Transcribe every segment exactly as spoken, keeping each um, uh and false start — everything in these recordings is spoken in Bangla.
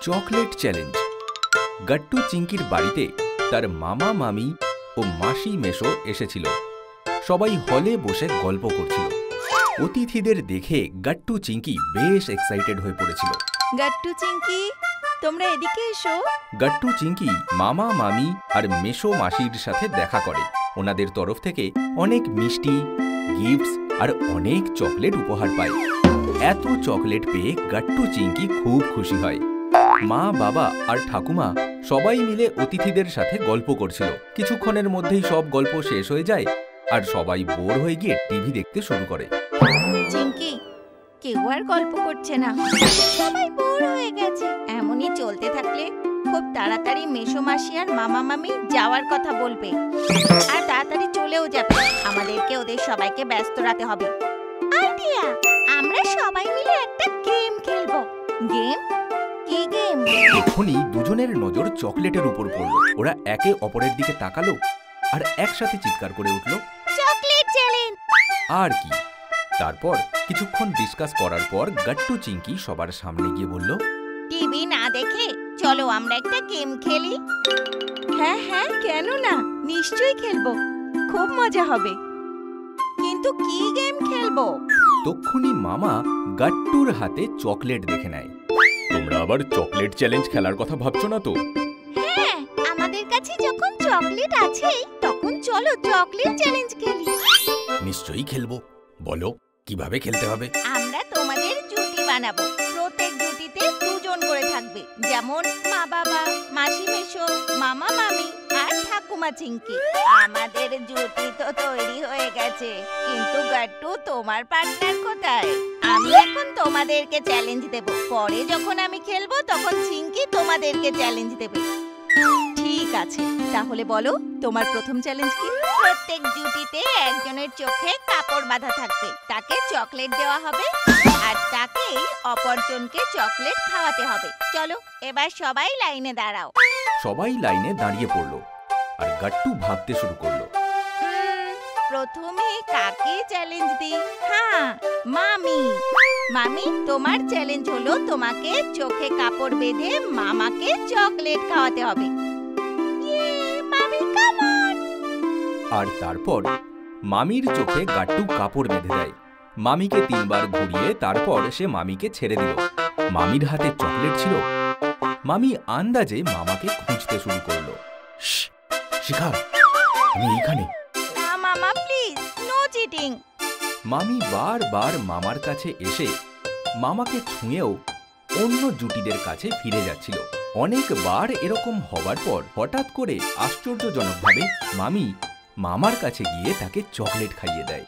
Chocolate challenge. গাট্টু চিঙ্কির বাড়িতে তার মামা মামি ও মাসি মেশো এসেছিল। সবাই হলে বসে গল্প করছিল। অতিথিদের দেখে গাট্টু চিঙ্কি বেশ এক্সাইটেড হয়ে পড়েছিল। গাট্টু চিঙ্কি, তোমরা এদিকে এসো। গাট্টু চিঙ্কি মামা মামি আর মেশো মাসির সাথে দেখা করে। ওনাদের তরফ থেকে অনেক মিষ্টি, গিফটস আর অনেক চকলেট উপহার পায়। এত চকলেট পেয়ে গাট্টু চিঙ্কি খুব খুশি হয়। মা, বাবা আর ঠাকুমা সবাই মিলে অতিথিদের সাথে গল্প করছিল। কিছুক্ষণের মধ্যেই সব গল্প শেষ হয়ে যায় আর সবাই বোর হয়ে গিয়ে টিভি দেখতে শুরু করে। চিঙ্কি, কেউ আর গল্প করছে না, সবাই বোর হয়ে গেছে। এমনই চলতে থাকলে খুব তাড়াতাড়ি মেশো মাসি আর মামা মামি যাওয়ার কথা বলবে আর তাড়াতাড়ি চলেও যাবে। আমাদেরকে ওদের সবাইকে ব্যস্ত রাখতে হবে। আইডিয়া, আমরা সবাই মিলে একটা গেম খেলবো। গেম? কি গেম? এখনই দুজনের নজর চকলেটের উপর পড়ল। ওরা একে অপরের দিকে তাকালো আর একসাথে চিৎকার করে উঠল, চকলেট চ্যালেঞ্জ! আর কি। তারপর কিছুক্ষণ ডিসকাস করার পর গাট্টু চিঙ্কি সবার সামনে গিয়ে বলল, টিভি না দেখে চলো আমরা একটা গেম খেলি। হ্যাঁ হ্যাঁ, কেন না, নিশ্চয়ই খেলবো, খুব মজা হবে। কিন্তু কি গেম খেলবো? তক্ষুনি মামা গাট্টুর হাতে চকলেট দেখে নেয়। তোমরা আবার চকলেট চ্যালেঞ্জ খেলার কথা ভাবছো না তো? হ্যাঁ, আমাদের কাছে যখন চকলেট আছে তখন চলো চকলেট চ্যালেঞ্জ খেলি। নিশ্চয়ই খেলবো। বলো কিভাবে খেলতে হবে? আমরা তোমাদের জুটি বানাবো। প্রত্যেক জুটিতে দুজন করে থাকবে, যেমন মা বাবা, মাসি মেশো, মামা মামি আর ঠাকুমা চিঙ্কি। আমাদের জুটি তো তৈরি হয়ে গেছে, কিন্তু গাট্টু তোমার পার্টনার কোথায়? আমি এখন তোমাদেরকে চ্যালেঞ্জ দেব। পরে যখন আমি খেলবো তখন চিঙ্কি তোমাদেরকে চ্যালেঞ্জ দেবে। ঠিক আছে, তাহলে বলো তোমার প্রথম চ্যালেঞ্জ কি? প্রত্যেক জুটিতে একজনের চোখে কাপড় বাঁধা থাকবে, তাকে চকলেট দেওয়া হবে আর তাকেই অপরজনকে চকলেট খাওয়াতে হবে। চলো এবার সবাই লাইনে দাঁড়াও। সবাই লাইনে দাঁড়িয়ে পড়লো আর গাট্টু ভাবতে শুরু করলো, প্রথমে কাকে চ্যালেঞ্জ দিই? হ্যাঁ, মামি। মামি, তোমার চ্যালেঞ্জ হলো তোমাকে চোখে কাপড় বেঁধে মামাকে চকলেট খাওয়াতে হবে। মামি, কাম অন! আর তারপর মামির চোখে গাট্টু কাপড় বেঁধে দেয়। মামিকে তিনবার ঘুরিয়ে তারপর সে মামিকে ছেড়ে দিল। মামির হাতে চকলেট ছিল। মামি আন্দাজে মামাকে খুঁজতে শুরু করলো। শিখা, আমি এইখানে। না মামা, প্লিজ, নো চিটিং। মামি বারবার মামার কাছে এসে মামাকে ছুঁয়েও অন্য জুটিদের কাছে ফিরে যাচ্ছিল। অনেকবার এরকম হবার পর হঠাৎ করে আশ্চর্যজনকভাবে মামি মামার কাছে গিয়ে তাকে চকলেট খাইয়ে দেয়।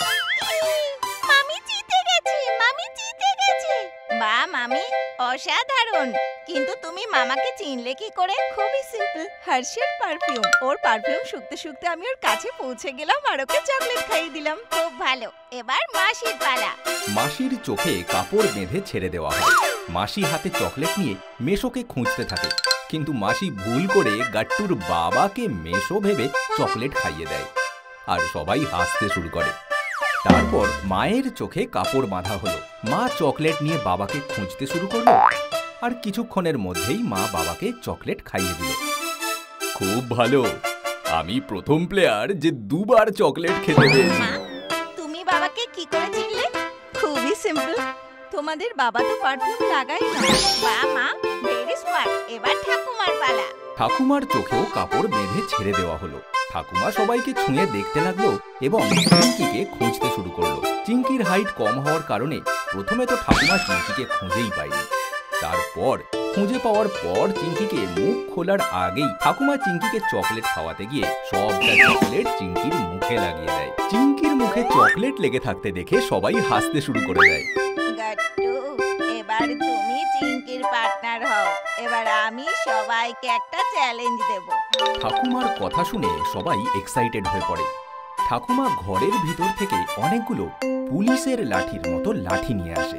মামি জিতে গেছে, মামি জিতে গেছে। বাহ মামি, অসাধারণ। কিন্তু তুমি মামাকে চিনলে কি করে? খুবই সিম্পল, হার্শের পারফিউম। ওর পারফিউম শুকতে শুকতে আমি ওর কাছে পৌঁছে গেলাম আর ওকে চকলেট খাইয়ে দিলাম। খুব ভালো, এবার মাসির পালা। মাসির চোখে কাপড় বেঁধে ছেড়ে দেওয়া হয়। মাসি হাতে চকলেট নিয়ে মেশোকে খুঁজতে থাকে, কিন্তু মাসি ভুল করে গাট্টুর বাবাকে মেশো ভেবে চকলেট খাইয়ে দেয় আর সবাই হাসতে শুরু করে। তারপর মায়ের চোখে কাপড় বাঁধা হলো। মা চকলেট নিয়ে বাবাকে খুঁজতে শুরু করলো আর কিছুক্ষণের মধ্যেই মা বাবাকে চকলেট খাইয়ে দিল। খুব ভালো, আমি প্রথম প্লেয়ার যে দুবার চকলেট খেতে পেয়েছি। মা, তুমি বাবাকে কি করে চিনলে? খুবই সিম্পল, তোমাদের বাবা তো পারফিউম লাগাই না। বাহ মা, ভেরি স্মার্ট। এবার ঠাকুমার পালা। ঠাকুমার চোখেও কাপড় বেঁধে ছেড়ে দেওয়া হলো। ঠাকুমা সবাইকে ছুঁয়ে দেখতে লাগলো এবং চিঙ্কিকে খুঁজতে শুরু করলো। চিঙ্কির হাইট কম হওয়ার কারণে প্রথমে তো ঠাকুমা চিঙ্কিকে খুঁজেই পায়নি। তারপর খুঁজে পাওয়ার পর চিঙ্কিকে মুখ খোলার আগেই ঠাকুমা চিঙ্কিকে চকলেট খাওয়াতে গিয়ে সবটা চকলেট চিঙ্কির মুখে লাগিয়ে দেয়। চিঙ্কির মুখে চকলেট লেগে থাকতে দেখে সবাই হাসতে শুরু করে দেয়। গাট্টু, এবার তুমি চিঙ্কির পার্টনার হও। এবার আমি সবাইকে একটা চ্যালেঞ্জ দেব। ঠাকুমার কথা শুনে সবাই এক্সাইটেড হয়ে পড়ে। ঠাকুমা ঘরের ভিতর থেকে অনেকগুলো পুলিশের লাঠির মতো লাঠি নিয়ে আসে।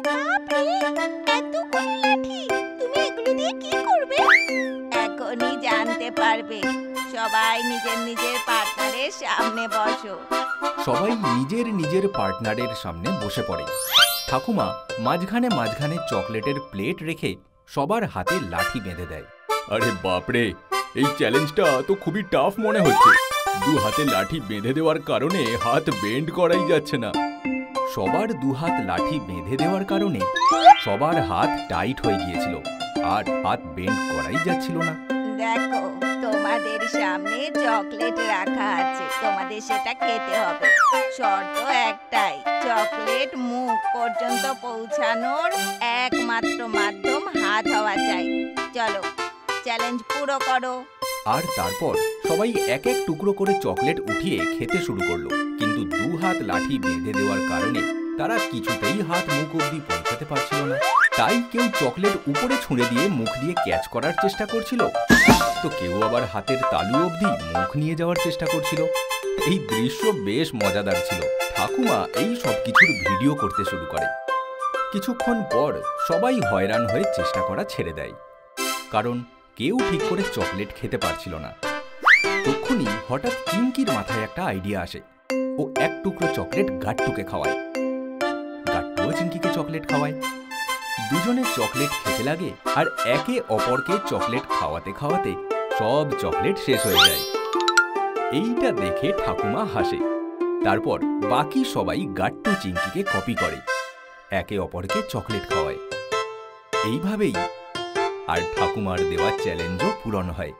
এতগুলো লাঠি, তুমি এগুলো দিয়ে কি করবে? এখনই জানতে পারবে। সবাই নিজের নিজের পার্টনারের সামনে বসো। সবাই নিজের নিজের পার্টনারের সামনে বসে পড়ে। ঠাকুমা মাঝখানে মাঝখানে চকলেটের প্লেট রেখে সবার হাতে লাঠি বেঁধে দেয়। আরে বাপরে, এই চ্যালেঞ্জটা তো খুবই টাফ মনে হচ্ছে। দু হাতে লাঠি বেঁধে দেওয়ার কারণে হাত বেন্ড করাই যাচ্ছে না। সবার দু হাত লাঠি বেঁধে দেওয়ার কারণে সবার হাত টাইট হয়ে গিয়েছিল আর হাত বেন্ড করাই যাচ্ছিল না। দেখো, তোমাদের সামনে চকলেট রাখা আছে, তোমাদের সেটা খেতে হবে। শর্ত একটাই, চকলেট মুখ পর্যন্ত পৌঁছানোর একমাত্র মাধ্যম হাত হওয়া চাই। চলো, চ্যালেঞ্জ পুরো করো। আর তারপর সবাই এক এক টুকরো করে চকলেট উঠিয়ে খেতে শুরু করলো। কিন্তু দু হাত লাঠি বেঁধে দেওয়ার কারণে তারা কিছুতেই হাত মুখ অবধি পৌঁছাতে পারছিল না। তাই কেউ চকলেট উপরে ছুঁড়ে দিয়ে মুখ দিয়ে ক্যাচ করার চেষ্টা করছিল, তো কেউ আবার হাতের তালু অবধি মুখ নিয়ে যাওয়ার চেষ্টা করছিল। এই দৃশ্য বেশ মজাদার ছিল। ঠাকুমা এই সব কিছুর ভিডিও করতে শুরু করে। কিছুক্ষণ পর সবাই হয়রান হয়ে চেষ্টা করা ছেড়ে দেয়, কারণ কেউ ঠিক করে চকলেট খেতে পারছিল না। তখনই হঠাৎ চিঙ্কির মাথায় একটা আইডিয়া আসে। ও এক টুকরো চকলেট গাট্টুকে খাওয়ায়। গাট্টুও চিঙ্কিকে চকলেট খাওয়ায়। দুজনে চকলেট খেতে লাগে আর একে অপরকে চকলেট খাওয়াতে খাওয়াতে সব চকলেট শেষ হয়ে যায়। এইটা দেখে ঠাকুমা হাসে। তারপর বাকি সবাই গাট্টু চিঙ্কিকে কপি করে, একে অপরকে চকলেট খাওয়ায়। এইভাবেই আর ঠাকুমার দেওয়া চ্যালেঞ্জও পূরণ হয়।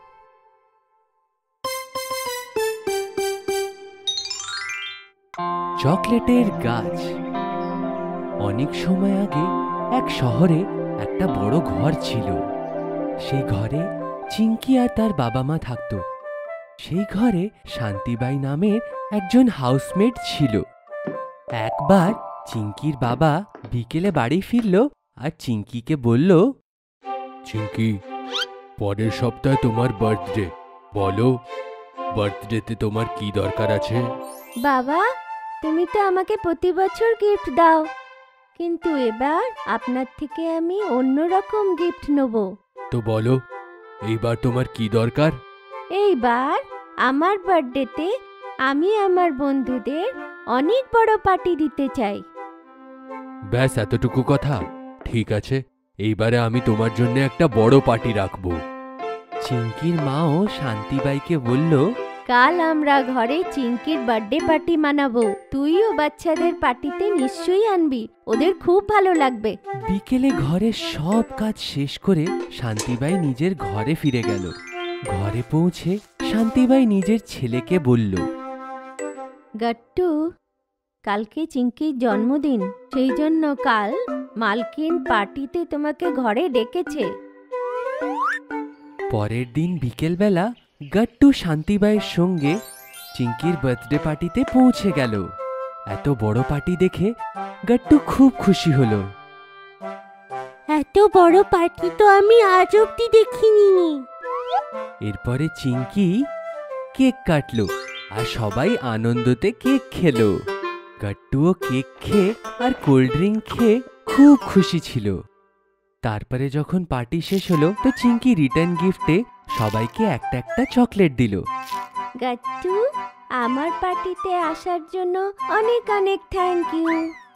চকলেটের গাছ। অনেক সময় আগে এক শহরে একটা বড় ঘর ছিল। সেই ঘরে চিঙ্কি আর তার বাবা মা থাকত। সেই ঘরে শান্তিবাই নামের একজন হাউসমেট ছিল। একবার চিঙ্কির বাবা বিকেলে বাড়ি ফিরল আর চিঙ্কিকে বলল, চিঙ্কি, পরের সপ্তাহে তোমার বার্থডে। বলো, বার্থডেতে তোমার কি দরকার আছে? বাবা, তুমি তো আমাকে প্রতি বছর গিফট দাও, কিন্তু এবার আপনার থেকে আমি অন্যরকম গিফট নেব। তো বলো, এইবার তোমার কি দরকার? এইবার আমার বার্থডেতে আমি আমার বন্ধুদের অনেক বড় পার্টি দিতে চাই। ব্যাস এতটুকু কথা? ঠিক আছে, এইবারে আমি তোমার জন্য একটা বড় পার্টি রাখবো। চিঙ্কির মাও শান্তিবাইকে বলল, কাল আমরা ঘরে চিঙ্কির বার্থডে পার্টি মানাবো, তুইও বাচ্চাদের পার্টিতে নিশ্চয়ই আনবি, ওদের খুব ভালো লাগবে। বিকেলে ঘরের সব কাজ শেষ করে শান্তিবাই নিজের ঘরে ফিরে গেল। ঘরে পৌঁছে শান্তিবাই নিজের ছেলেকে বলল, গাট্টু, কালকে চিঙ্কির জন্মদিন, সেই জন্য কাল মালকিন পার্টিতে তোমাকে ঘরে ডেকেছে। পরের দিন বিকেলবেলা গাট্টু শান্তিবাইয়ের সঙ্গে চিঙ্কির বার্থডে পার্টিতে পৌঁছে গেল। এত বড় পার্টি দেখে গাট্টু খুব খুশি হলো। এত বড় পার্টি তো আমি আজ অব্দি দেখিনি। এরপরে চিঙ্কি কেক কাটলো আর সবাই আনন্দতে কেক খেলো। গাট্টুও কেক খেয়ে আর কোল্ড ড্রিঙ্ক খেয়ে খুব খুশি ছিল। তারপরে যখন পার্টি শেষ হলো তো চিঙ্কি রিটার্ন গিফটে সবাইকে একটা একটা চকলেট দিল। গাট্টু, আমার পার্টিতে আসার জন্য অনেক অনেক thank you.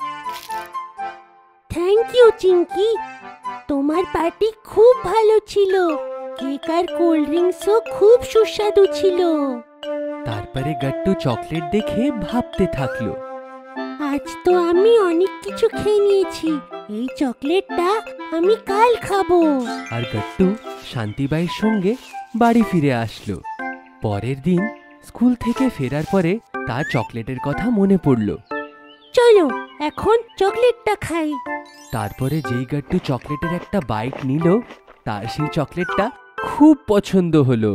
Thank you Chinki, তোমার পার্টি খুব ভালো ছিল, কেক আর কোল্ড ড্রিঙ্কসও খুব সুস্বাদু ছিল। তারপরে গাট্টু চকলেট দেখে ভাবতে থাকলো, আজ তো আমি অনেক কিছু খেয়ে নিয়েছি, এই চকলেটটা আমি কাল খাবো। আর গাট্টু শান্তিবাইয়ের সঙ্গে বাড়ি ফিরে আসলো। পরের দিন স্কুল থেকে ফেরার পরে তার চকলেটের কথা মনে পড়ল। চলো এখন চকলেটটা খাই। তারপরে যেই গাট্টু চকলেটের একটা বাইট নিল, তার সেই চকলেটটা খুব পছন্দ হলো।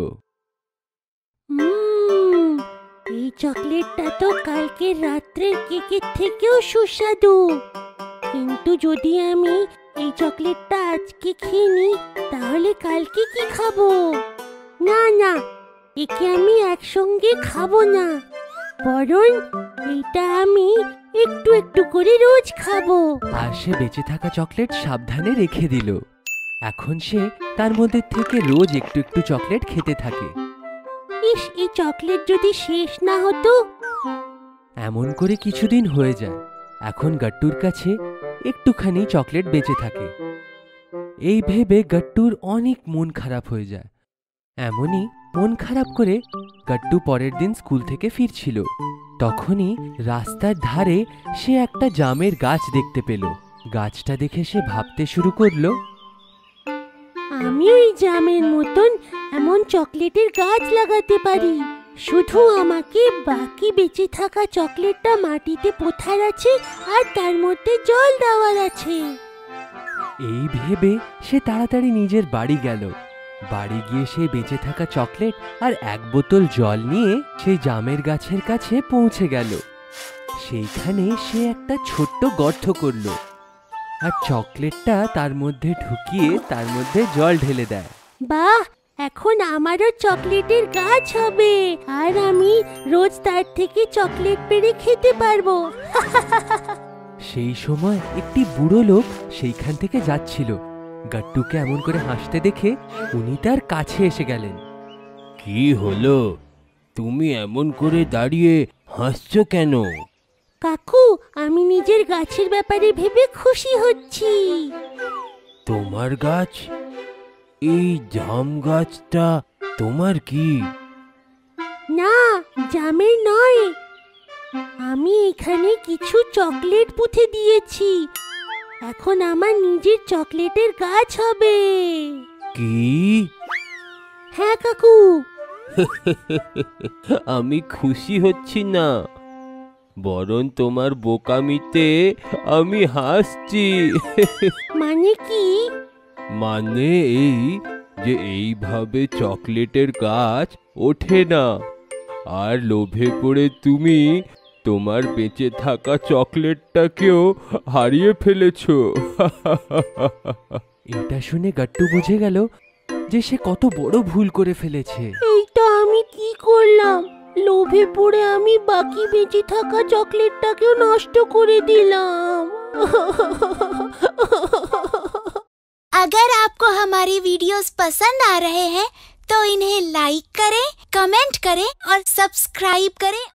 উম, এই চকলেটটা তো কালকে রাত্রের কেকের থেকেও সুস্বাদু, কিন্তু যদি আমি এই চকলেটটা আজকে খেয়ে নিই তাহলে কালকে কি খাবো? না না, একে আমি একসঙ্গে খাবো না, বরং এইটা আমি একটু একটু করে রোজ খাবো। আর সে বেঁচে থাকা চকলেট সাবধানে রেখে দিল। এখন সে তার মধ্যে থেকে রোজ একটু একটু চকলেট খেতে থাকে। ইস, এই চকলেট যদি শেষ না হতো। এমন করে কিছুদিন হয়ে যায়। এখন গাট্টুর কাছে একটুখানি চকলেট বেঁচে থাকে। এই ভেবে গাট্টুর অনেক মন খারাপ হয়ে যায়। এমনই মন খারাপ করে গাট্টু পরের দিন স্কুল থেকে ফিরছিল। তখনই রাস্তার ধারে সে একটা জামের গাছ দেখতে পেল। গাছটা দেখে সে ভাবতে শুরু করলো, আমি ওই জামের মতন এমন চকলেটের গাছ লাগাতে পারি। শুধু আমাকে বাকি বেঁচে থাকা চকলেটটা মাটিতে পোঁথার আছে আর তার মধ্যে জল দেওয়ার আছে। এই ভেবে সে তাড়াতাড়ি নিজের বাড়ি গেল। বাড়ি গিয়ে সে বেঁচে থাকা চকলেট আর এক বোতল জল নিয়ে সেই জামের গাছের কাছে পৌঁছে গেল। সেইখানে সে একটা ছোট্ট গর্ত করলো আর চকলেটটা তার মধ্যে ঢুকিয়ে তার মধ্যে জল ঢেলে দেয়। বাহ, এখন আমারও চকলেটের গাছ হবে আর আমি রোজ তার থেকে চকলেট পেড়ে খেতে পারবো। সেই সময় একটি বুড়ো লোক সেইখান থেকে যাচ্ছিল। গাট্টুকে এমন করে হাসতে দেখে উনি তার কাছে এসে গেলেন। কি হলো, তুমি এমন করে দাঁড়িয়ে হাসছো কেন? কাকু, আমি নিজের গাছের ব্যাপারে ভেবে খুশি হচ্ছি। তোমার গাছ? এই জাম গাছটা তোমার কি? না, জামের নয়। আমি এখানে কিছু চকলেট পুঁতে দিয়েছি। এখন আমার নিজের চকলেটের গাছ হবে। কি? হ্যাঁ কাকু। আমি খুশি হচ্ছি না, বরং তোমার বোকামিতে আমি হাসছি। মানে কি? মানে এই যে এইভাবে চকলেটের গাছ ওঠে না, আর লোভে পড়ে তুমি তোমার বেঁচে থাকা চকলেটটাকেও হারিয়ে ফেলেছো। এটা শুনে গাট্টু বুঝে গেল যে সে কত বড় ভুল করে ফেলেছে। এইটা আমি কি করলাম? লোভে পড়ে আমি বাকি বেঁচে থাকা চকলেটটাকেও নষ্ট করে দিলাম। अगर आपको हमारी वीडियोस पसंद आ रहे हैं तो इन्हें लाइक करें, कमेंट करें और सब्सक्राइब करें।